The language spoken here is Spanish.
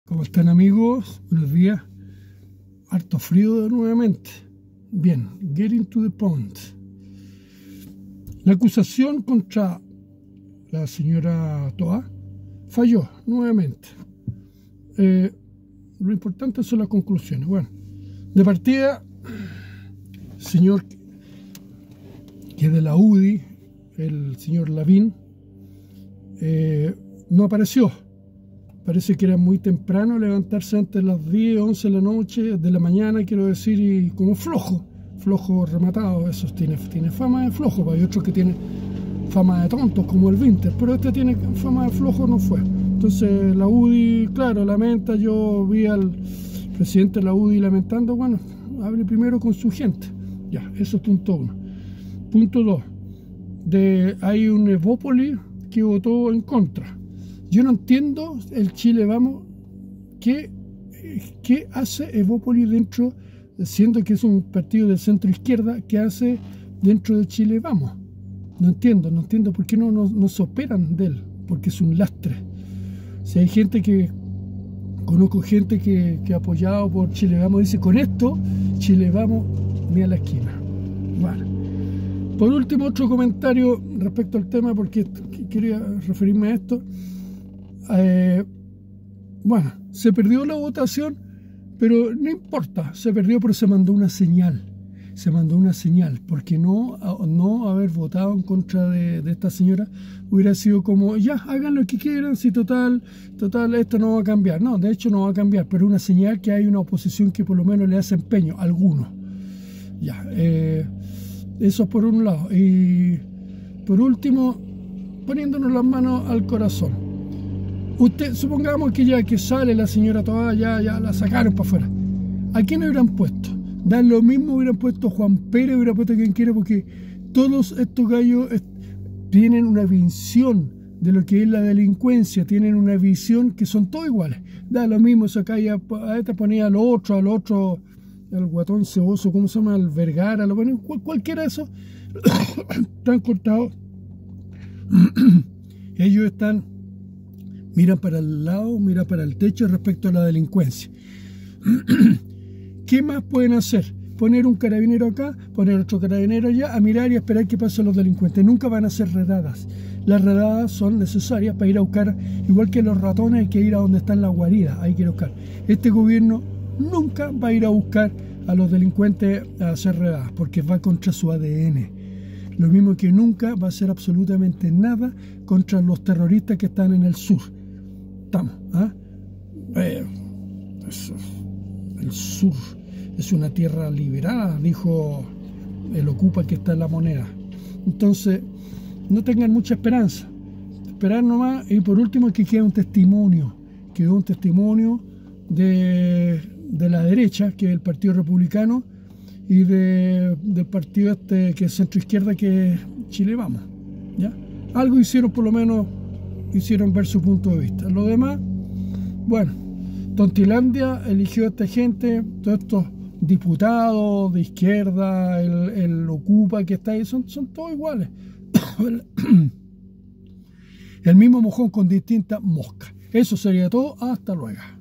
¿Cómo están, amigos? Buenos días. Harto frío nuevamente. Bien, getting to the point. La acusación contra la señora Toa falló nuevamente. Lo importante son las conclusiones. Bueno, de partida, el señor que es de la UDI, el señor Lavín, no apareció. Parece que era muy temprano levantarse antes de las 10, 11 de la noche, de la mañana, quiero decir, y como flojo rematado. Eso tiene fama de flojo, hay otros que tienen fama de tontos, como el Winter, pero este tiene fama de flojo, no fue. Entonces la UDI, claro, lamenta. Yo vi al presidente de la UDI lamentando. Bueno, hable primero con su gente. Ya, eso es punto uno. Punto dos, hay un Evópoli que votó en contra. Yo no entiendo el Chile Vamos. ¿Qué hace Evópoli dentro, siendo que es un partido de centro izquierda, qué hace dentro de Chile Vamos? No entiendo por qué no se operan de él, porque es un lastre. Si hay gente conozco gente que ha apoyado por Chile Vamos, dice, con esto Chile Vamos ni a la esquina. Bueno, por último, otro comentario respecto al tema, porque quería referirme a esto. Bueno, se perdió la votación, pero no importa, se perdió, pero se mandó una señal. Porque no haber votado en contra de esta señora hubiera sido como, ya, hagan lo que quieran, si total, esto no va a cambiar. No, de hecho no va a cambiar, pero una señal que hay una oposición que por lo menos le hace empeño, algunos. Ya, eso por un lado. Y por último, poniéndonos las manos al corazón. Supongamos que ya que sale la señora Toa, ya la sacaron para afuera. ¿A quién hubieran puesto? Da lo mismo, hubieran puesto Juan Pérez, hubieran puesto quien quiera, porque todos estos gallos tienen una visión de lo que es la delincuencia, tienen una visión que son todos iguales. Da lo mismo, a esta ponía al otro, al guatón ceboso, ¿cómo se llama? Al Vergara, cualquiera de esos, están cortados. Ellos miran para el lado, miran para el techo respecto a la delincuencia. ¿Qué más pueden hacer? Poner un carabinero acá, poner otro carabinero allá, a mirar y a esperar qué pasa a los delincuentes. Nunca van a ser redadas. Las redadas son necesarias para ir a buscar, igual que los ratones, hay que ir a donde están las guaridas, hay que ir a buscar. Este gobierno nunca va a ir a buscar a los delincuentes a hacer redadas, porque va contra su ADN. Lo mismo que nunca va a hacer absolutamente nada contra los terroristas que están en el sur. Estamos, el sur es una tierra liberada, dijo el Ocupa que está en la moneda. Entonces, no tengan mucha esperanza. Esperar nomás. Y por último, que quede un testimonio. Quedó un testimonio de la derecha, que es el Partido Republicano, y del partido que es centro izquierda, que es Chile Vamos. ¿Ya? Algo hicieron, por lo menos hicieron ver su punto de vista. Lo demás, bueno, Tontilandia eligió a esta gente, todos estos diputados de izquierda, el Ocupa que está ahí, son todos iguales. El mismo mojón con distintas moscas. Eso sería todo. Hasta luego.